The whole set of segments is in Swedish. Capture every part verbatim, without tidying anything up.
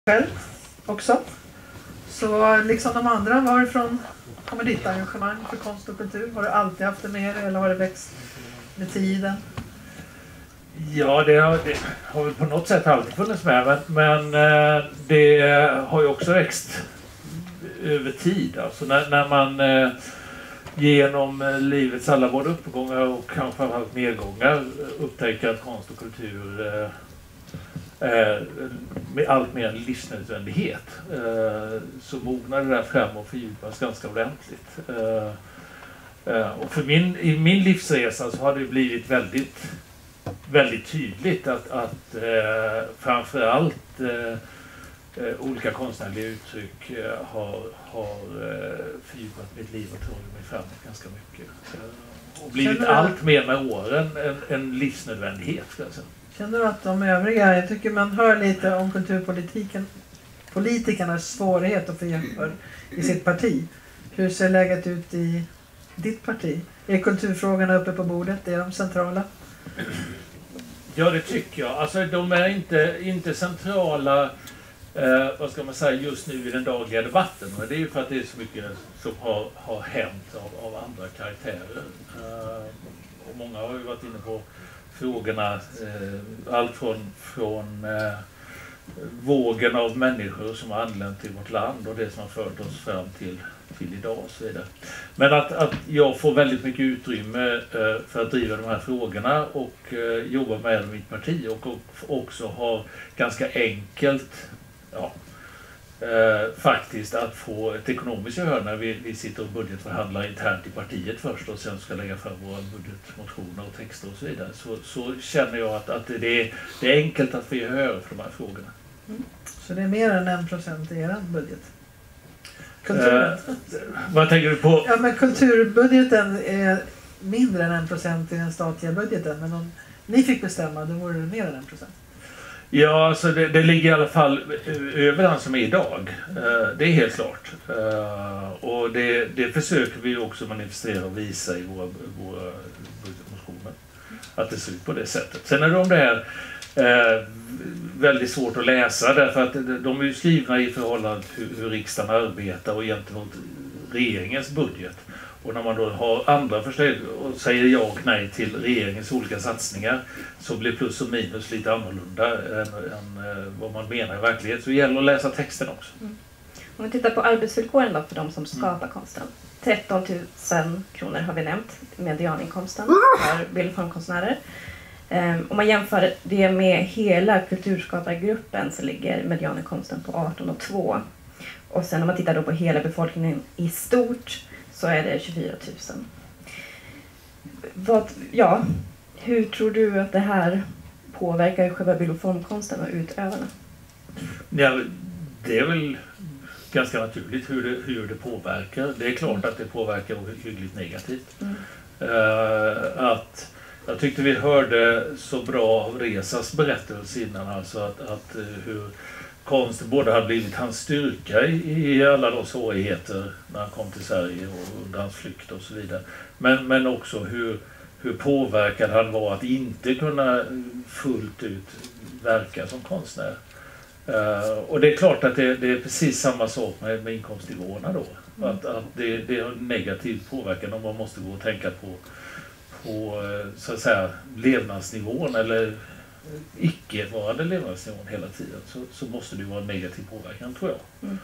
själv också. Så liksom de andra, varifrån kommer ditt engagemang för konst och kultur? Har du alltid haft det med dig eller har det växt med tiden? Ja, det har, det har väl på något sätt alltid funnits med, men, men det har ju också växt över tid. Alltså när, när man eh, genom livets alla både uppgångar och kanske framförallt nedgångar upptäcker att konst och kultur eh, är med allt mer en livsnödvändighet, eh, så mognar det där fram och fördjupas ganska ordentligt. Eh, eh, och för min, i min livsresa så har det blivit väldigt väldigt tydligt att, att eh, framförallt eh, eh, olika konstnärliga uttryck eh, har, har eh, fördjupat mitt liv och tagit mig framåt ganska mycket. Eh, och blivit allt mer med åren en, en livsnödvändighet, ska jag säga. Känner du att de övriga, jag tycker man hör lite om kulturpolitiken, politikernas svårighet att få gehör i sitt parti. Hur ser läget ut i ditt parti? Är kulturfrågorna uppe på bordet? Är de centrala? Ja, det tycker jag. Alltså de är inte, inte centrala eh, vad ska man säga, just nu i den dagliga debatten. Men det är ju för att det är så mycket som har, har hänt av, av andra karaktärer. Eh, och många har ju varit inne på frågorna, eh, allt från, från eh, vågen av människor som har anlänt till vårt land och det som har fört oss fram till, till idag och så vidare. Men att, att jag får väldigt mycket utrymme eh, för att driva de här frågorna och eh, jobba med mitt parti och, och också har ganska enkelt ja, eh, faktiskt att få ett ekonomiskt gehör när vi, vi sitter och budgetförhandlar internt i partiet först och sen ska lägga fram våra budgetmotioner och texter och så vidare. Så, så känner jag att, att det, är, det är enkelt att få gehör för de här frågorna. Mm. Så det är mer än en procent i er budget? Kulturen. Eh, vad tänker du på? Ja, men kulturbudgeten är mindre än en procent i den statliga budgeten. Men om ni fick bestämma, då vore det mer än en procent. Ja, alltså det, det ligger i alla fall över den som är idag. Eh, det är helt klart. Eh, och det, det försöker vi också manifestera och visa i våra, våra budgetmotioner. Att det ser ut på det sättet. Sen är de där eh, väldigt svårt att läsa därför att de är ju skrivna i förhållande till hur, hur riksdagen arbetar och gentemot regeringens budget. Och när man då har andra förslag och säger ja och nej till regeringens olika satsningar så blir plus och minus lite annorlunda än, än vad man menar i verklighet. Så det gäller att läsa texten också. Mm. Om vi tittar på arbetsvillkoren då för de som skapar mm. konsten. tretton tusen kronor har vi nämnt, medianinkomsten för bildformkonstnärer. Um, om man jämför det med hela kulturskapargruppen så ligger medianinkomsten på arton komma två. Och sen om man tittar då på hela befolkningen i stort så är det tjugofyra tusen. Vad, ja, hur tror du att det här påverkar själva bildformkonsten och utövarna? Ja, det är väl ganska naturligt hur det, hur det påverkar. Det är klart att det påverkar hyggligt negativt. Mm. Uh, att Jag tyckte vi hörde så bra av Resas berättelse innan, alltså att, att hur konsten både har blivit hans styrka i, i alla de svårigheter när han kom till Sverige och under hans flykt och så vidare. Men, men också hur, hur påverkad han var att inte kunna fullt ut verka som konstnär. Uh, och det är klart att det, det är precis samma sak med, med inkomstnivåerna då. Mm. Att, att det, det har negativ påverkan om man måste gå och tänka på på så att säga levnadsnivån eller icke-varande levnadsnivån hela tiden så, så måste det ju vara en negativ påverkan, tror jag. Mm.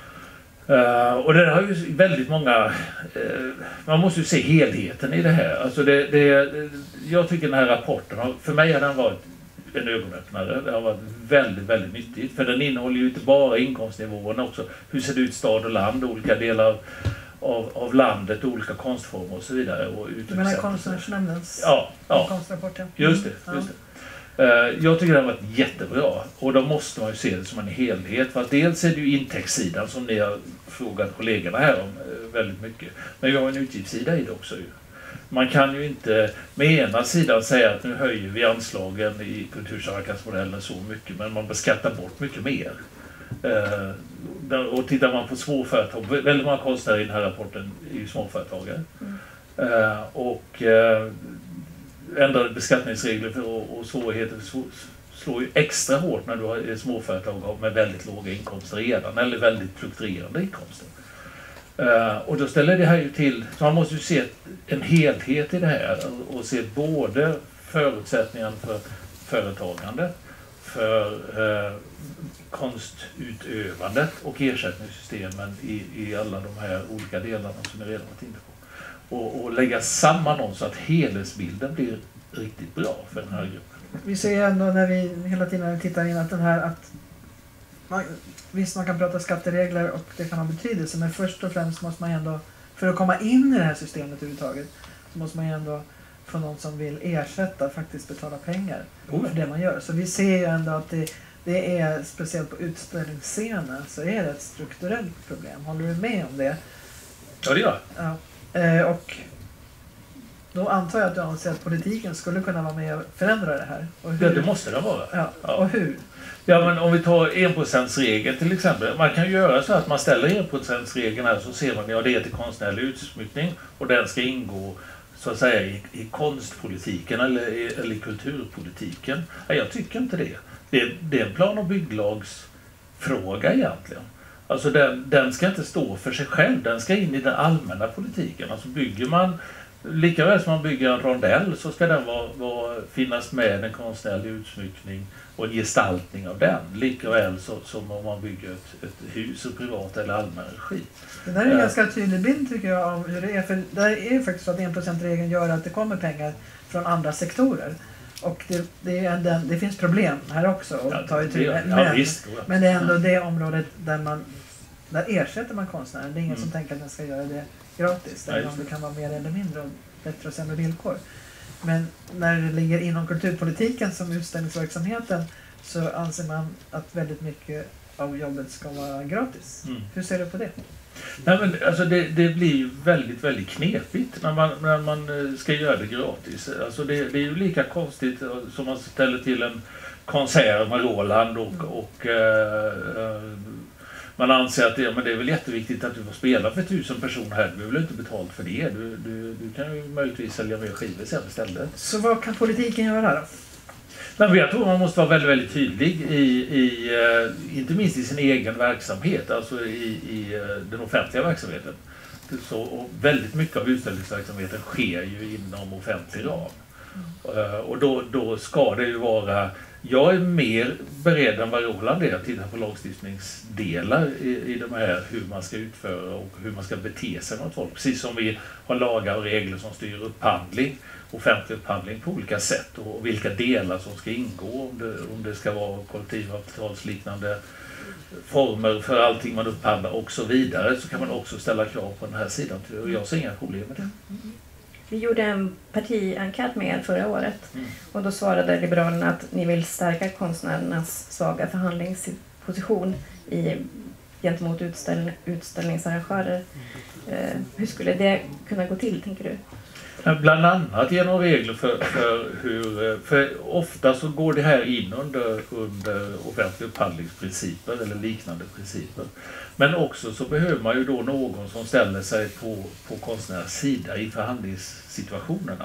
Uh, och det har ju väldigt många uh, man måste ju se helheten i det här. Alltså det, det, jag tycker den här rapporten har, för mig har den varit en ögonöppnare. Det har varit väldigt, väldigt nyttigt. För den innehåller ju inte bara inkomstnivåerna också. Hur ser det ut stad och land, olika delar Av, av landet, olika konstformer och så vidare. Och du menar konstnärsnämndens ja, ja. konstrapporten? Just det. Ja. Just det. Uh, jag tycker det har varit jättebra. Och då måste man ju se det som en helhet. För att dels är det ju intäktssidan som ni har frågat kollegorna här om uh, väldigt mycket. Men vi har en utgiftssida i det också. Ju. Man kan ju inte med ena sidan säga att nu höjer vi anslagen i kultursamverkansmodellen så mycket. Men man beskattar bort mycket mer. Uh, och tittar man på småföretag, väldigt många konstnärer i den här rapporten är ju småföretagare. Mm. Uh, och uh, ändrade beskattningsregler för, och, och svårigheter för slår ju extra hårt när du har småföretag med väldigt låga inkomster redan eller väldigt fluktuerande inkomster. Uh, och då ställer det här ju till, så man måste ju se en helhet i det här och, och se både förutsättningarna för företagande, för uh, konstutövandet och ersättningssystemen i, i alla de här olika delarna som jag redan varit inne på. Och, och lägga samman dem så att helhetsbilden blir riktigt bra för den här gruppen. Vi ser ju ändå när vi hela tiden när vi tittar in att den här att man, visst man kan prata skatteregler och det kan ha betydelse, men först och främst måste man ändå, för att komma in i det här systemet överhuvudtaget, så måste man ändå få någon som vill ersätta faktiskt betala pengar Oh. för det man gör. Så vi ser ju ändå att det, det är, speciellt på utställningsscenen, så är det ett strukturellt problem. Håller du med om det? Ja, det gör Ja. Eh, och då antar jag att du anser att politiken skulle kunna vara med och förändra det här. Och hur? Ja, det måste det vara. Ja. Ja. Och hur? Ja, men om vi tar enprocentsregeln till exempel. Man kan göra så att man ställer enprocentsregeln här, så ser man att ja, det är till konstnärlig utsmyckning och den ska ingå så att säga i, i konstpolitiken eller i, eller i kulturpolitiken. Ja, jag tycker inte det. Det är, det är en plan- och bygglagsfråga egentligen. Alltså den, den ska inte stå för sig själv, den ska in i den allmänna politiken. Alltså bygger man, lika väl som man bygger en rondell, så ska den vara, vara, finnas med en konstnärlig utsmyckning och en gestaltning av den. Lika väl så, som om man bygger ett, ett hus i privat eller allmän regi. Det där är en äh, ganska tydlig bild tycker jag av hur det är. För där är ju faktiskt så att en procent-regeln gör att det kommer pengar från andra sektorer. Och det, det, är den, det finns problem här också. Och ja, ta itu, det, men, ja, visst, men det är ändå det området där man där ersätter man konstnären. Det är ingen mm. som tänker att den ska göra det gratis. Även om det kan vara mer eller mindre och bättre och sämre villkor. Men när det ligger inom kulturpolitiken som utställningsverksamheten, så anser man att väldigt mycket av jobbet ska vara gratis. Mm. Hur ser du på det? Nej, men alltså det, det blir ju väldigt, väldigt knepigt när man, när man ska göra det gratis. Alltså det, det är ju lika konstigt som man ställer till en konsert med Roland och, mm. och äh, man anser att det, men det är väl jätteviktigt att du får spela för tusen personer här. Du vill inte betalt för det. Du, du, du kan ju möjligtvis sälja mer skivor sen istället. Så vad kan politiken göra då? Men jag tror man måste vara väldigt, väldigt tydlig i, i inte minst i sin egen verksamhet, alltså i, i den offentliga verksamheten. Så, och väldigt mycket av utställningsverksamheten sker ju inom offentlig ram. Mm. Och då, då ska det ju vara, jag är mer beredd än vad Roland är att titta på lagstiftningsdelar i, i de här, hur man ska utföra och hur man ska bete sig mot folk. Precis som vi har lagar och regler som styr upphandling, offentlig upphandling på olika sätt och vilka delar som ska ingå, om det, om det ska vara kollektivavtalsliknande former för allting man upphandlar och så vidare, så kan man också ställa krav på den här sidan. Och jag ser inga problem med det. Vi gjorde en partienkät med er förra året mm. och då svarade Liberalerna att ni vill stärka konstnärernas svaga förhandlingsposition i, gentemot utställ, utställningsarrangörer. Mm. Eh, hur skulle det kunna gå till, tänker du? Bland annat genom regler för, för hur, för ofta så går det här in under, under offentliga upphandlingsprinciper eller liknande principer. Men också så behöver man ju då någon som ställer sig på, på konstnärens sida i förhandlingssituationerna.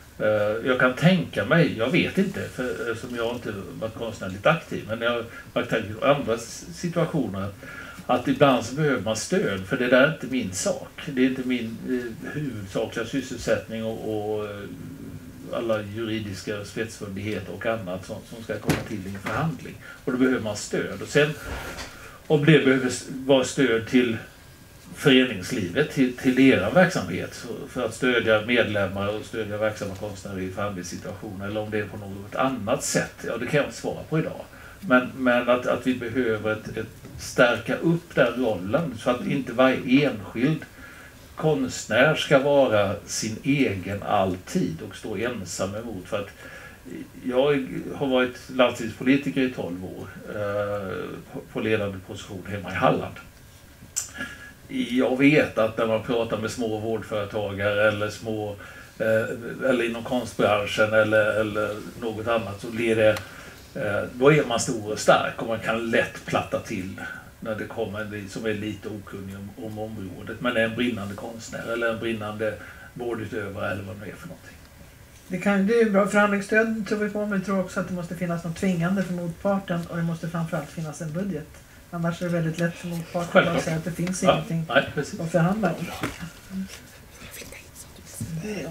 Jag kan tänka mig, jag vet inte, för, som jag inte varit konstnärligt aktiv, men jag har tänkt på andra situationer att ibland så behöver man stöd, för det där är inte min sak. Det är inte min eh, huvudsakliga sysselsättning och, och alla juridiska spetsfundigheter och annat som, som ska komma till i en förhandling. Och då behöver man stöd. Och sen, om det behöver vara stöd till föreningslivet, till, till deras verksamhet, för att stödja medlemmar och stödja verksamma konstnärer i förhandlingssituationer, eller om det är på något annat sätt, ja det kan jag inte svara på idag. Men, men att, att vi behöver ett, ett stärka upp den rollen så att inte varje enskild konstnär ska vara sin egen alltid och stå ensam emot. För att jag har varit landstingspolitiker i tolv år eh, på ledande position hemma i Halland. Jag vet att när man pratar med små vårdföretagare eller små eh, eller inom konstbranschen eller, eller något annat, så blir det då är man stor och stark och man kan lätt platta till när det kommer en som är lite okunnig om, om området, men är en brinnande konstnär eller en brinnande vårdutövare eller vad det är för någonting. Det, kan, det är ju bra. Förhandlingsstöd tror vi på, men vi tror också att det måste finnas något tvingande för motparten och det måste framförallt finnas en budget. Annars är det väldigt lätt för motparten att säga att det finns ja, ingenting nej, att förhandla om. Det.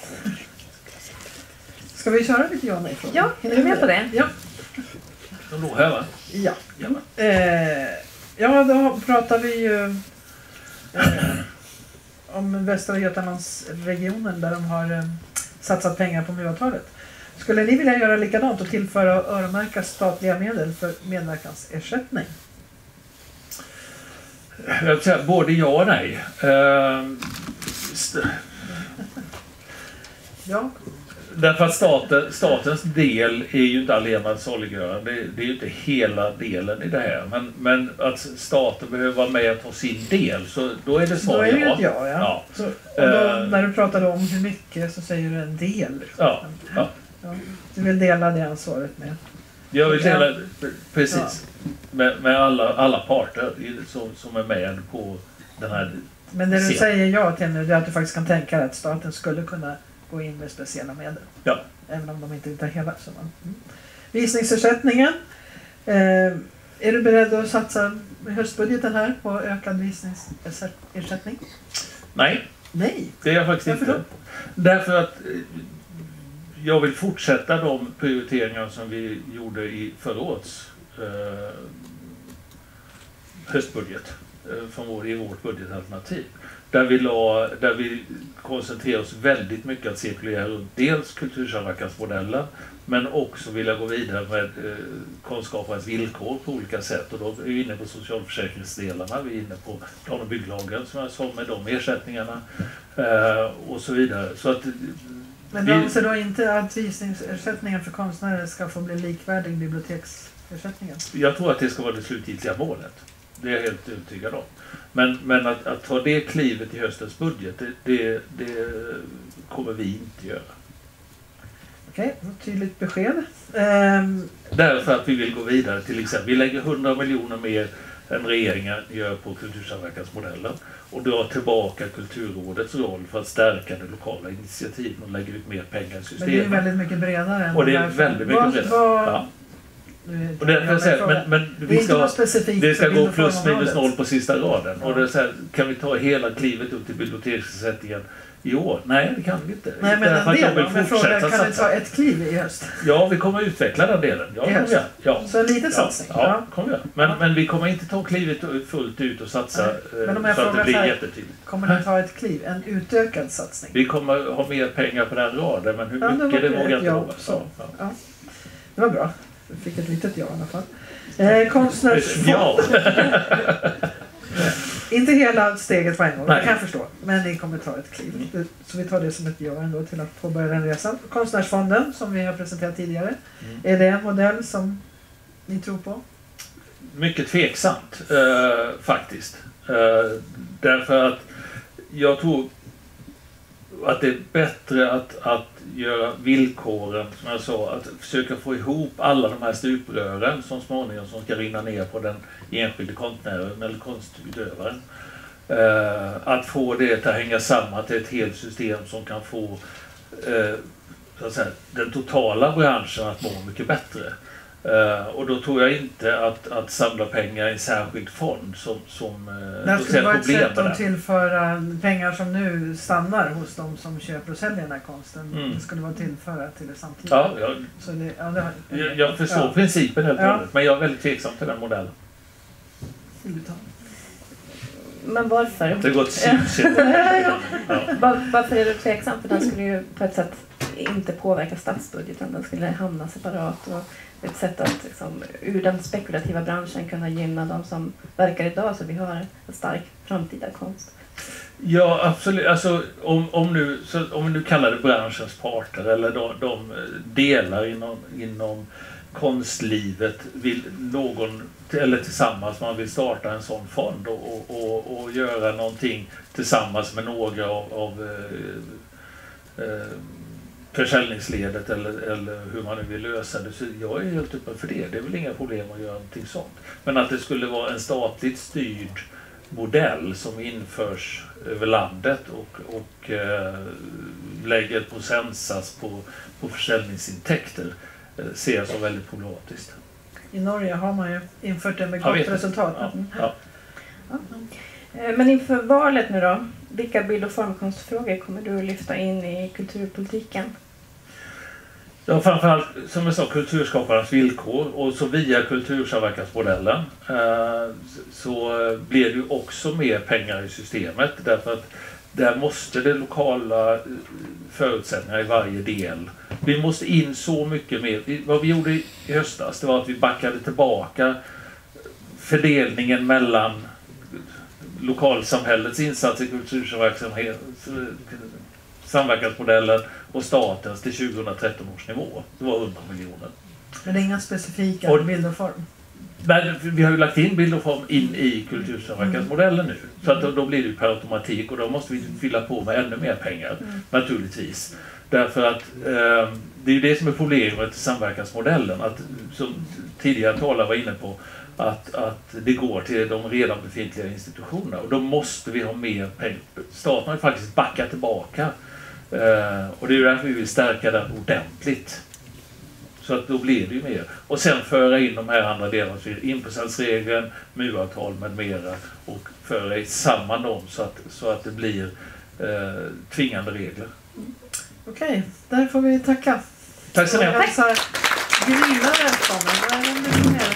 Ska vi köra lite ja nej frågor? Ja, är du med på det? Ja. De låg här, va? Ja. Ja, Eh, ja, då pratar vi ju eh, om Västra Götalandsregionen där de har eh, satsat pengar på MU-avtalet. Skulle ni vilja göra likadant och tillföra och öronmärka statliga medel för medverkansersättning? Jag vill säga både ja och nej. Eh, st- Ja. Därför att staten, statens del är ju inte allena saliggörande. Det, det är ju inte hela delen i det här. Men, men att staten behöver vara med och ta sin del, så då är det svar Då är det ju ja. ett ja, ja. Ja. Så, och då, Eh. när du pratade om hur mycket så säger du en del. Liksom. Ja, ja. Ja. Du vill dela det ansvaret med. Jag vill dela, Ja. precis, med, med alla, alla parter i- som, som är med på den här. Men det du Se. säger ja till nu är att du faktiskt kan tänka dig att staten skulle kunna gå in med speciella medel. Ja. Även om de inte tar hela summan. Mm. Visningsersättningen. Eh, är du beredd att satsa med höstbudgeten här på ökad visningsersättning? Nej, Nej. det är jag faktiskt Varför inte. då? Därför att eh, jag vill fortsätta de prioriteringar som vi gjorde i förra årets eh, höstbudget eh, från vår, i vårt budgetalternativ. Där vi, la, där vi koncentrerar oss väldigt mycket att cirkulera runt dels kultursamverkansmodellen, men också vilja gå vidare med eh, konstskaparens villkor på olika sätt. Och då är vi inne på socialförsäkringsdelarna, vi är inne på plan- och bygglagen som jag sa med de ersättningarna eh, och så vidare. Så att, Men vi, du anser då inte att visningsersättningen för konstnärer ska få bli likvärdig biblioteksersättningen? jag tror att det ska vara det slutgiltiga målet. Det är jag helt övertygad om. Men, men att, att ta det klivet i höstens budget, det, det, det kommer vi inte göra. Okej, okay, tydligt besked. Ehm, Därför att vi vill gå vidare, till exempel. Vi lägger hundra miljoner mer än regeringen gör på kultursamverkansmodellen och drar tillbaka Kulturrådets roll för att stärka det lokala initiativet och lägga ut mer pengar i systemet. men det är ju väldigt mycket bredare. Än Och det är därför. väldigt mycket Vad- bredare. vad- Ja. Nu- Och därför jag säger, frågar. men, men Det är vi inte ska, något specifikt det ska för bild- gå och plus minus formområdet. noll på sista raden. Ja. Och det är så här, kan vi ta hela klivet upp till biblioteksersättningen i år? Nej, det kan vi inte. Nej, men Därför en att jag del vill då? Men frågar, fortsätta kan du satsa. ta ett kliv i höst? Ja, vi kommer att utveckla den delen. Ja, I kommer höst? vi göra. Ja. Så en liten Ja, satsning? ja, kommer vi göra. Men, Ja. men vi kommer inte ta klivet fullt ut och satsa Nej. Men om eh, jag så att det frågar blir så här, jättetydligt. Kommer du ta ett kliv? En utökad satsning? Vi kommer ha mer pengar på den raden, men hur Ja, det var mycket det ett vågar jag inte ja, lova. så. Ja, Ja. Det var bra. Du fick ett litet ja i alla fall. Eh, konstnärsfond. ja. Inte hela steget på en gång, Nej. det kan jag förstå. Men ni kommer ta ett kliv. Mm. Så vi tar det som ett ja ändå till att påbörja den resan. Konstnärsfonden, som vi har presenterat tidigare. Mm. Är det en modell som ni tror på? Mycket tveksamt eh, faktiskt. Eh, därför att jag tror att det är bättre att, att göra villkoren, som jag sa, att försöka få ihop alla de här stuprören som småningom som ska rinna ner på den enskilde konstnären eller konstutövaren. Eh, att få det att hänga samman till ett helt system som kan få eh, så att säga, den totala branschen att må mycket bättre. Uh, och då tror jag inte att, att samla pengar i en särskild fond som, som uh, Det här då skulle ser vara ett problem sätt med att det. tillföra pengar som nu stannar hos de som köper och säljer den här konsten. Mm. Det skulle vara tillföra till det samtidigt. Ja, jag, Så det, ja, det, jag, jag förstår ja. principen helt och Ja. hållet, men jag är väldigt tveksam till den modellen. Vill du ta? Men varför? Det går ett susigt. Ja. Var, varför är du tveksam? För den skulle ju på ett sätt inte påverka statsbudgeten. Den skulle hamna separat. Och ett sätt att liksom, ur den spekulativa branschen kunna gynna de som verkar idag, så vi har en stark framtida konst. Ja, absolut. Alltså, om, om, nu, så, om vi nu kallar det branschens parter eller de, de delar inom, inom konstlivet vill någon, eller tillsammans, man vill starta en sån fond och, och, och, och göra någonting tillsammans med några av, av eh, eh, försäljningsledet eller, eller hur man nu vill lösa det. Så jag är helt öppen för det. Det är väl inga problem att göra någonting sånt. Men att det skulle vara en statligt styrd modell som införs över landet och, och eh, lägger ett procentsats på, på försäljningsintäkter eh, ser jag som väldigt problematiskt. I Norge har man ju infört det med Jag gott vet. resultat. Ja, ja. Ja. Eh, Men inför valet nu då, vilka bild- och formkonstfrågor kommer du att lyfta in i kulturpolitiken? Ja, framförallt som jag sa, kulturskaparnas villkor, och så via kultursamverkansmodellen eh, så blir det ju också mer pengar i systemet, därför att där måste det lokala förutsättningar i varje del. Vi måste in så mycket mer. Vi, vad vi gjorde i höstas, det var att vi backade tillbaka fördelningen mellan lokalsamhällets insatser i kultursamverksamhet, samverkansmodellen och statens till tjugohundratretton års nivå. Det var hundra miljoner. Men det är inga specifika Och- bild och form. Men vi har ju lagt in bild och form in i kultursamverkansmodellen nu. Så att då, då blir det ju per automatik, och då måste vi fylla på med ännu mer pengar, Mm. naturligtvis. Därför att eh, det är ju det som är problemet i samverkansmodellen. Att, som tidigare talare var inne på, att, att det går till de redan befintliga institutionerna. Och då måste vi ha mer pengar. Staten har ju faktiskt backat tillbaka. Eh, och det är ju därför vi vill stärka den ordentligt. Så att då blir det ju mer. Och sen föra in de här andra delarna, så inprocentsregeln, M U avtal med mera, och föra i samman dem så att, så att det blir eh, tvingande regler. Okej, där får vi tacka. Tack så mycket. Och hälsa Gunilla välkommen. Vad är det med